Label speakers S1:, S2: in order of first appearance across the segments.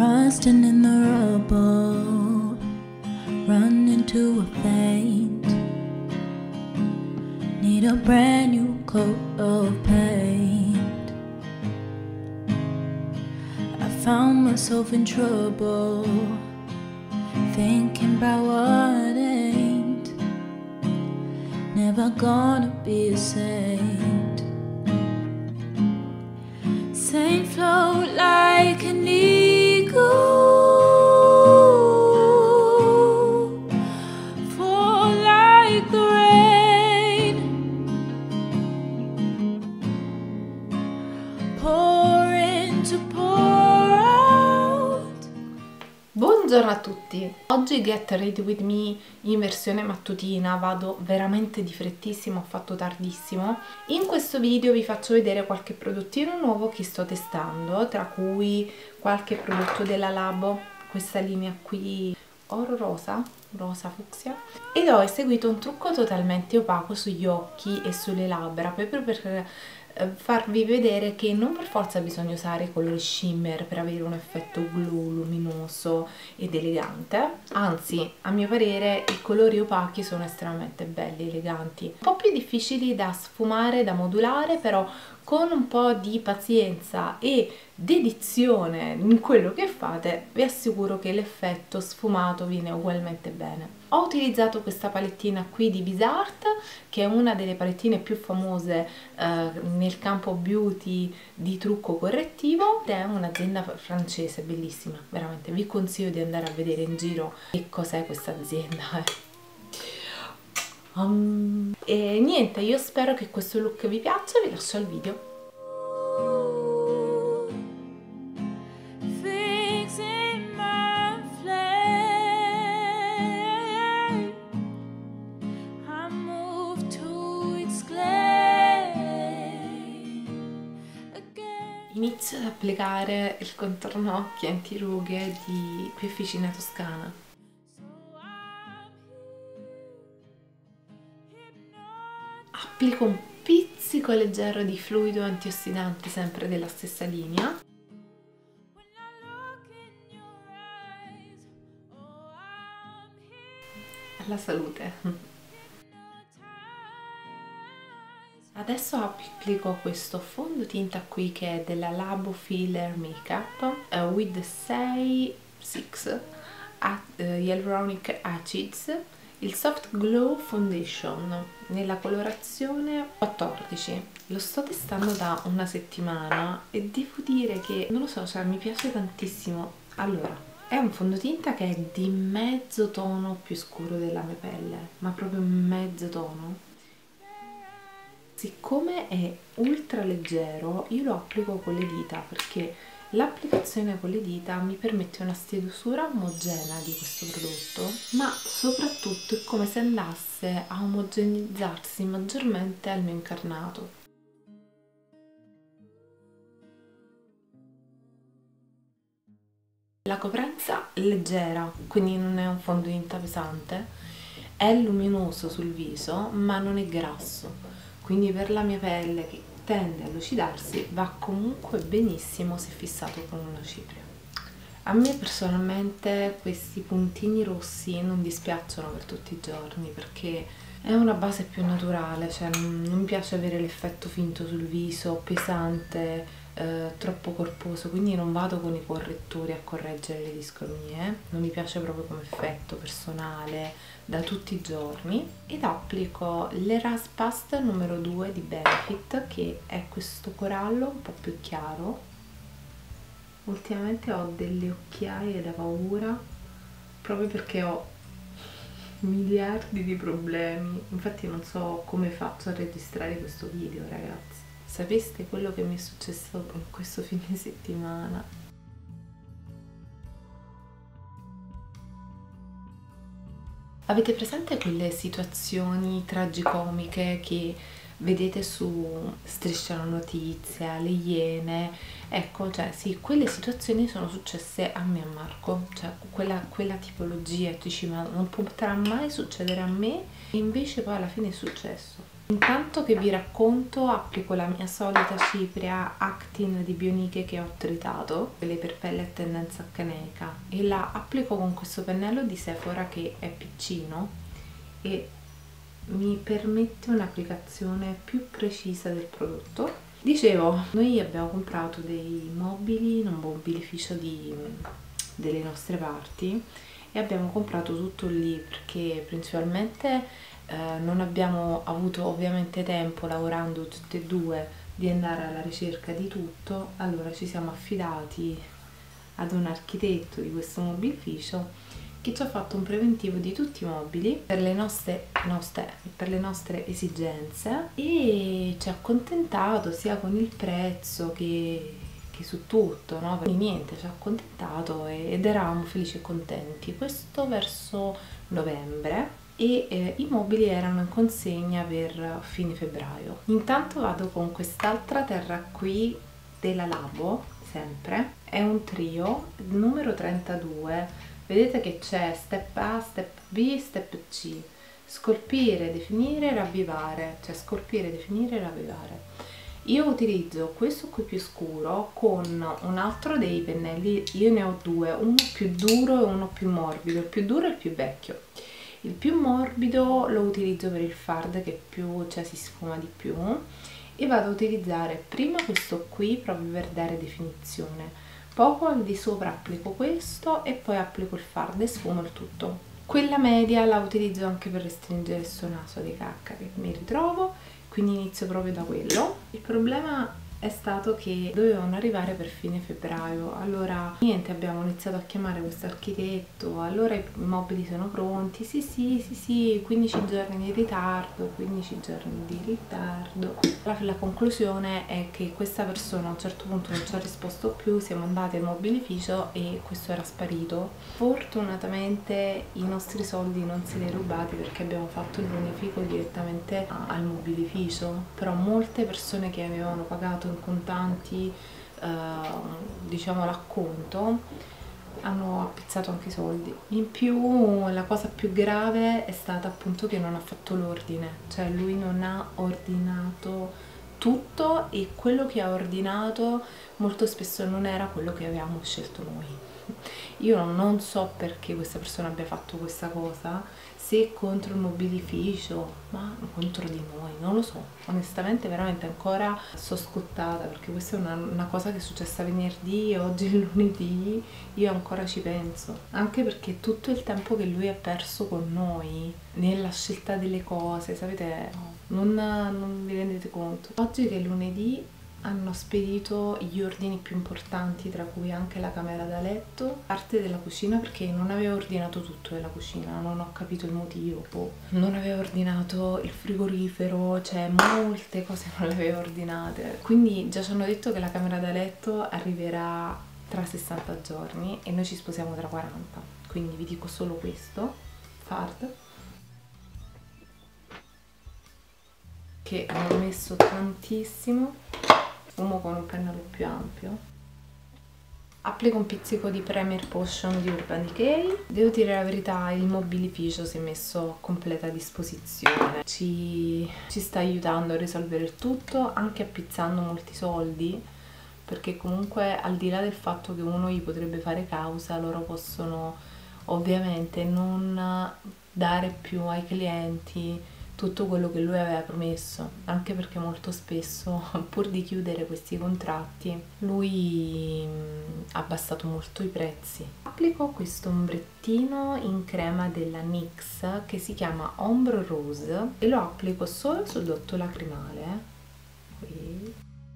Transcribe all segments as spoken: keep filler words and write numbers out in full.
S1: Rusting in the rubble, run into a faint. Need a brand new coat of paint. I found myself in trouble, thinking about what ain't never gonna be a saint. Saint float like an eagle, fall like the rain, pour in to pour out.
S2: Buongiorno a tutti! Oggi Get Ready With Me in versione mattutina, vado veramente di frettissimo, ho fatto tardissimo. In questo video vi faccio vedere qualche prodottino nuovo che sto testando, tra cui qualche prodotto della Labo, questa linea qui oro rosa, rosa fucsia, ed ho eseguito un trucco totalmente opaco sugli occhi e sulle labbra, proprio per farvi vedere che non per forza bisogna usare i colori shimmer per avere un effetto glow luminoso ed elegante, anzi a mio parere i colori opachi sono estremamente belli, eleganti, un po' più difficili da sfumare, da modulare, però con un po' di pazienza e dedizione in quello che fate vi assicuro che l'effetto sfumato viene ugualmente bene. Ho utilizzato questa palettina qui di Bizart, che è una delle palettine più famose eh, nel campo beauty di trucco correttivo, ed è un'azienda francese bellissima, veramente vi consiglio di andare a vedere in giro che cos'è questa azienda. Um, e niente, io spero che questo look vi piaccia, vi lascio al video. Inizio ad applicare il contorno occhi antirughe di Qui Officina Toscana. Applico un pizzico leggero di fluido antiossidante sempre della stessa linea. Alla salute! Adesso applico questo fondotinta qui che è della Labo Filler Makeup uh, with sei sei uh, Hyaluronic Acids, il Soft Glow Foundation nella colorazione quattordici. Lo sto testando da una settimana e devo dire che, non lo so, cioè mi piace tantissimo. Allora, è un fondotinta che è di mezzo tono più scuro della mia pelle, ma proprio mezzo tono. Siccome è ultra leggero, io lo applico con le dita perché l'applicazione con le dita mi permette una stesura omogenea di questo prodotto, ma soprattutto è come se andasse a omogenizzarsi maggiormente al mio incarnato. La coprenza è leggera, quindi non è un fondotinta pesante, è luminoso sul viso ma non è grasso. Quindi per la mia pelle che tende a lucidarsi va comunque benissimo se fissato con una cipria. A me personalmente questi puntini rossi non dispiacciono per tutti i giorni perché è una base più naturale, cioè non, non mi piace avere l'effetto finto sul viso, pesante, eh, troppo corposo, quindi non vado con i correttori a correggere le discromie, non mi piace proprio come effetto personale da tutti i giorni, ed applico l'Eras Past numero due di Benefit, che è questo corallo un po' più chiaro. Ultimamente ho delle occhiaie da paura proprio perché ho miliardi di problemi, infatti non so come faccio a registrare questo video, ragazzi. Sapeste quello che mi è successo in questo fine settimana? Avete presente quelle situazioni tragicomiche che vedete su Striscia la Notizia, Le Iene? Ecco, cioè sì, quelle situazioni sono successe a me e a Marco, cioè quella, quella tipologia, tu dici ma non potrà mai succedere a me, e invece poi alla fine è successo. Intanto che vi racconto, applico la mia solita cipria Actin di Bioniche che ho tritato, quelle per pelle a tendenza acneica, e la applico con questo pennello di Sephora che è piccino e mi permette un'applicazione più precisa del prodotto. Dicevo, noi abbiamo comprato dei mobili, un mobilificio di, delle nostre parti, e abbiamo comprato tutto lì perché principalmente eh, non abbiamo avuto ovviamente tempo, lavorando tutte e due, di andare alla ricerca di tutto. Allora ci siamo affidati ad un architetto di questo mobilificio che ci ha fatto un preventivo di tutti i mobili per le nostre, nostre, per le nostre esigenze, e ci ha accontentato sia con il prezzo che, che su tutto, no? Quindi niente, ci ha accontentato ed eravamo felici e contenti. Questo verso novembre, e eh, i mobili erano in consegna per fine febbraio. Intanto vado con quest'altra terra qui della Labo, sempre, è un trio numero trentadue. Vedete che c'è step A, step B, step C, scolpire, definire, ravvivare, cioè scolpire, definire, ravvivare. Io utilizzo questo qui più scuro con un altro dei pennelli, io ne ho due, uno più duro e uno più morbido. Il più duro è il più vecchio, il più morbido lo utilizzo per il fard che più, cioè si sfuma di più, e vado a utilizzare prima questo qui proprio per dare definizione. Poco al di sopra applico questo e poi applico il fard e sfumo il tutto. Quella media la utilizzo anche per restringere questo naso di cacca che mi ritrovo, quindi inizio proprio da quello. Il problema è stato che dovevano arrivare per fine febbraio, allora niente, abbiamo iniziato a chiamare questo architetto, allora i mobili sono pronti, sì sì sì sì, quindici giorni di ritardo, quindici giorni di ritardo. La, la conclusione è che questa persona a un certo punto non ci ha risposto più, siamo andati al mobilificio e questo era sparito. Fortunatamente i nostri soldi non se li ha rubati perché abbiamo fatto il bonifico direttamente al mobilificio, però molte persone che avevano pagato in contanti eh, diciamo l'acconto hanno appizzato anche i soldi. In più la cosa più grave è stata appunto che non ha fatto l'ordine, cioè lui non ha ordinato tutto e quello che ha ordinato molto spesso non era quello che avevamo scelto noi. Io non so perché questa persona abbia fatto questa cosa, se contro il mobilificio, ma contro di noi, non lo so. Onestamente veramente ancora sto scottata perché questa è una, una cosa che è successa venerdì e oggi è lunedì, io ancora ci penso. Anche perché tutto il tempo che lui ha perso con noi nella scelta delle cose, sapete, non, non vi rendete conto. Oggi che è lunedì hanno spedito gli ordini più importanti, tra cui anche la camera da letto, parte della cucina, perché non avevo ordinato tutto della cucina, non ho capito il motivo. Oh, non avevo ordinato il frigorifero, cioè molte cose non le avevo ordinate, quindi già ci hanno detto che la camera da letto arriverà tra sessanta giorni e noi ci sposiamo tra quaranta, quindi vi dico solo questo. Fard che ho messo tantissimo, sfumo con un pennello più ampio, applico un pizzico di Premier Potion di Urban Decay. Devo dire la verità, il mobilificio si è messo a completa disposizione, ci, ci sta aiutando a risolvere il tutto, anche appizzando molti soldi, perché comunque al di là del fatto che uno gli potrebbe fare causa, loro possono ovviamente non dare più ai clienti tutto quello che lui aveva promesso, anche perché molto spesso, pur di chiudere questi contratti, lui ha abbassato molto i prezzi. Applico questo ombrettino in crema della N Y X che si chiama Ombre Rose e lo applico solo sul dotto lacrimale, qui,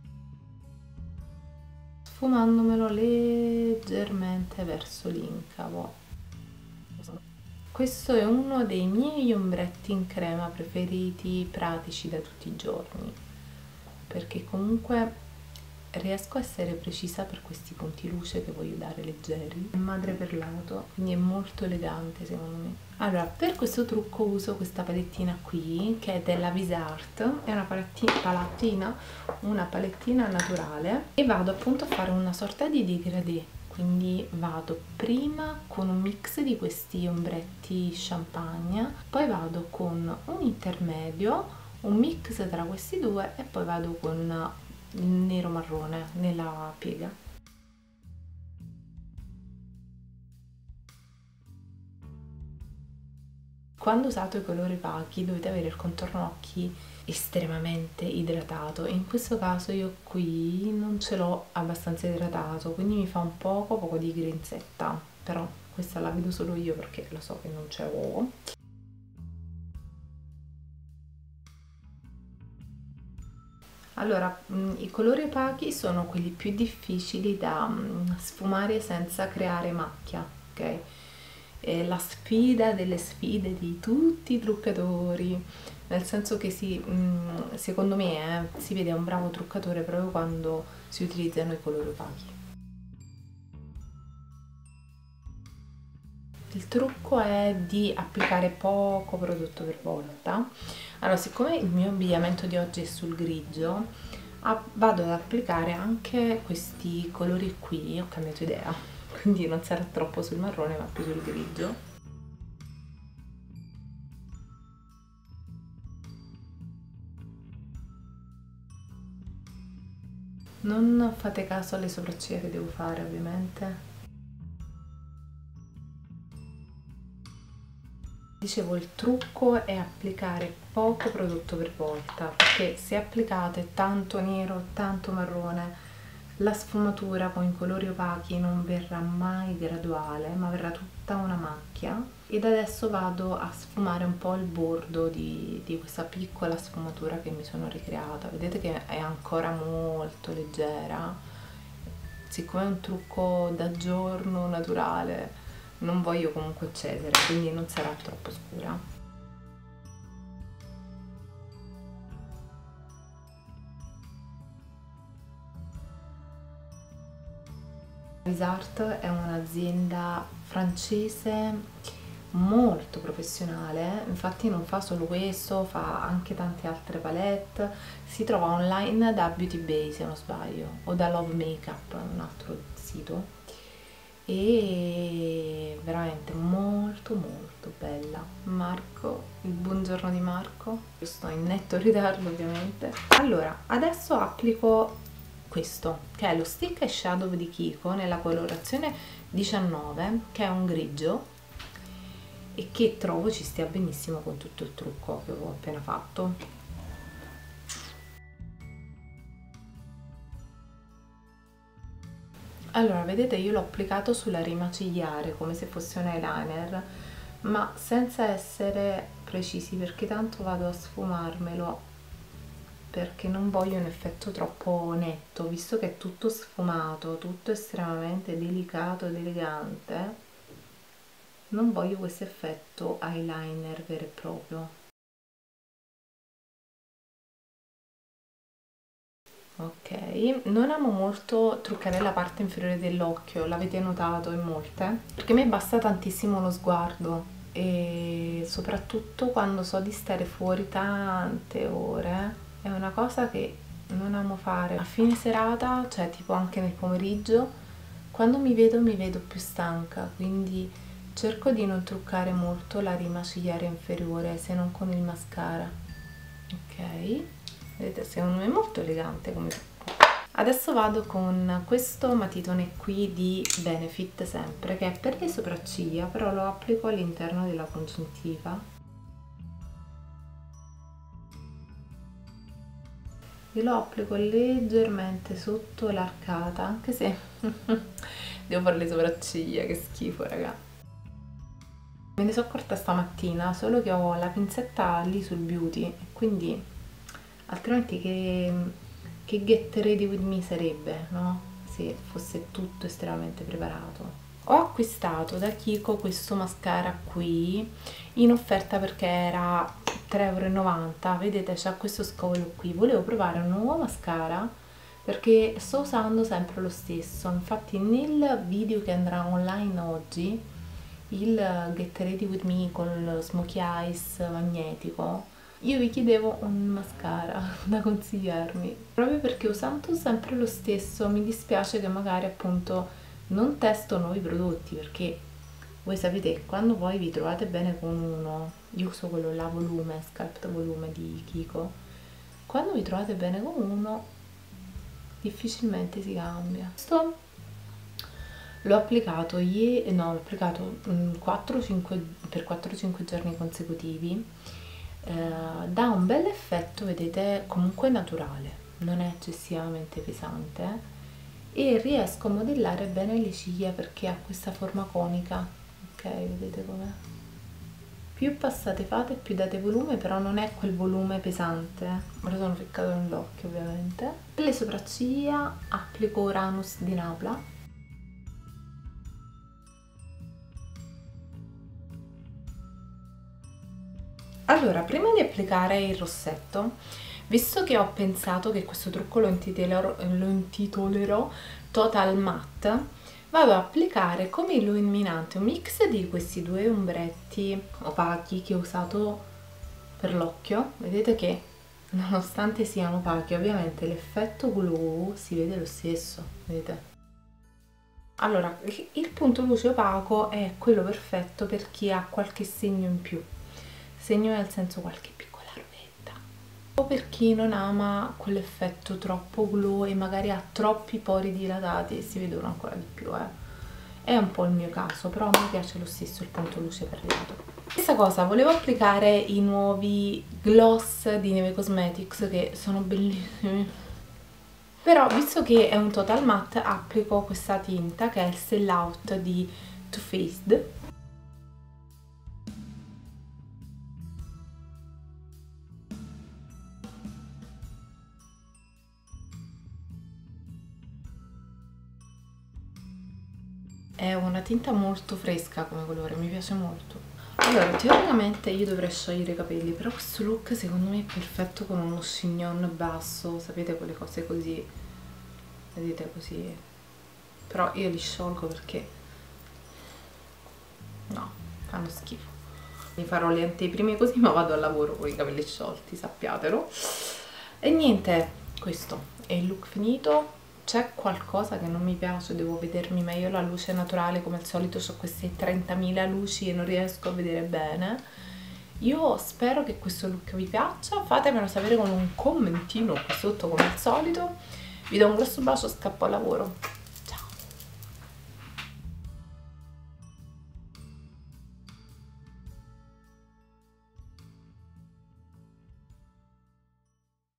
S2: sfumandomelo leggermente verso l'incavo. Questo è uno dei miei ombretti in crema preferiti, pratici da tutti i giorni, perché comunque riesco a essere precisa per questi punti luce che voglio dare leggeri. È madre perlato, quindi è molto elegante secondo me. Allora, per questo trucco uso questa palettina qui, che è della Visart, è una palettina, palettina, una palettina naturale, e vado appunto a fare una sorta di dégradé. Quindi vado prima con un mix di questi ombretti champagne, poi vado con un intermedio, un mix tra questi due e poi vado con il nero marrone nella piega. Quando usate i colori opachi dovete avere il contorno occhi estremamente idratato, e in questo caso io qui non ce l'ho abbastanza idratato, quindi mi fa un poco poco di grinzetta, però questa la vedo solo io perché lo so che non ce l'ho. Allora, i colori opachi sono quelli più difficili da sfumare senza creare macchia, ok? È la sfida delle sfide di tutti i truccatori, nel senso che si, secondo me eh, si vede un bravo truccatore proprio quando si utilizzano i colori opachi. Il trucco è di applicare poco prodotto per volta. Allora, siccome il mio abbigliamento di oggi è sul grigio, vado ad applicare anche questi colori qui. Ho cambiato idea, quindi non sarà troppo sul marrone ma più sul grigio. Non fate caso alle sopracciglia che devo fare, ovviamente. Dicevo, il trucco è applicare poco prodotto per volta, perché se applicate tanto nero, tanto marrone, la sfumatura con i colori opachi non verrà mai graduale, ma verrà tutta una macchia. Ed adesso vado a sfumare un po' il bordo di, di questa piccola sfumatura che mi sono ricreata. Vedete che è ancora molto leggera. Siccome è un trucco da giorno naturale, non voglio comunque eccedere, quindi non sarà troppo scura. Visart è un'azienda francese molto professionale, infatti non fa solo questo, fa anche tante altre palette. Si trova online da Beauty Bay, se non sbaglio, o da Love Makeup, un altro sito, e veramente molto molto bella. Marco, il buongiorno di Marco, io sto in netto ritardo ovviamente. Allora, adesso applico questo, che è lo Stick and Shadow di Kiko nella colorazione diciannove, che è un grigio e che trovo ci stia benissimo con tutto il trucco che ho appena fatto. Allora, vedete, io l'ho applicato sulla rima cigliare come se fosse un eyeliner, ma senza essere precisi, perché tanto vado a sfumarmelo, perché non voglio un effetto troppo netto, visto che è tutto sfumato, tutto estremamente delicato ed elegante. Non voglio questo effetto eyeliner vero e proprio. Ok, non amo molto truccare la parte inferiore dell'occhio, l'avete notato in molte? Perché a me basta tantissimo lo sguardo, e soprattutto quando so di stare fuori tante ore, è una cosa che non amo fare. A fine serata, cioè tipo anche nel pomeriggio, quando mi vedo mi vedo più stanca, quindi cerco di non truccare molto la rima cigliare inferiore, se non con il mascara. Ok, vedete, secondo me è molto elegante come trucco. Adesso vado con questo matitone qui di Benefit, sempre, che è per le sopracciglia, però lo applico all'interno della congiuntiva. E lo applico leggermente sotto l'arcata, anche se devo fare le sopracciglia, che schifo, raga. Me ne sono accorta stamattina, solo che ho la pinzetta lì sul beauty, quindi altrimenti che, che get ready with me sarebbe, no? Se fosse tutto estremamente preparato. Ho acquistato da Kiko questo mascara qui in offerta perché era tre e novanta euro. Vedete, c'ha questo scolo qui. Volevo provare un nuovo mascara perché sto usando sempre lo stesso. Infatti nel video che andrà online oggi, il Get Ready With Me con lo Smokey Eyes magnetico, io vi chiedevo un mascara da consigliarmi, proprio perché usando sempre lo stesso mi dispiace che magari appunto non testo nuovi prodotti, perché voi sapete che quando poi vi trovate bene con uno, io uso quello là volume, Sculpt Volume di Kiko, quando vi trovate bene con uno difficilmente si cambia. Questo l'ho applicato ieri, no, l'ho applicato quattro cinque, per quattro cinque giorni consecutivi, eh, dà un bel effetto, vedete, comunque naturale, non è eccessivamente pesante e riesco a modellare bene le ciglia perché ha questa forma conica, ok, vedete com'è? Più passate fate più date volume, però non è quel volume pesante. Me lo sono ficcato nell'occhio ovviamente. Per le sopracciglia applico Uranus di Napla. Allora, prima di applicare il rossetto, visto che ho pensato che questo trucco lo intitolerò, lo intitolerò Total Matte, vado ad applicare come illuminante un mix di questi due ombretti opachi che ho usato per l'occhio. Vedete che nonostante siano opachi, ovviamente l'effetto glow si vede lo stesso, vedete? Allora, il punto luce opaco è quello perfetto per chi ha qualche segno in più, segno nel senso qualche piccola rovetta, o per chi non ama quell'effetto troppo glow e magari ha troppi pori dilatati e si vedono ancora di più, eh. È un po' il mio caso, però a me piace lo stesso il punto luce perlato. Questa cosa, volevo applicare i nuovi gloss di Neve Cosmetics che sono bellissimi, però visto che è un total matte applico questa tinta che è il Sell Out di Too Faced. È una tinta molto fresca come colore, mi piace molto. Allora, teoricamente io dovrei sciogliere i capelli, però questo look secondo me è perfetto con uno chignon basso, sapete quelle cose così, vedete così, però io li sciolgo perché no, fanno schifo. Mi farò le anteprime così, ma vado al lavoro con i capelli sciolti, sappiatelo. E niente, questo è il look finito. C'è qualcosa che non mi piace, devo vedermi meglio la luce naturale, come al solito ho queste trentamila luci e non riesco a vedere bene. Io spero che questo look vi piaccia, fatemelo sapere con un commentino qui sotto come al solito. Vi do un grosso bacio, scappo al lavoro.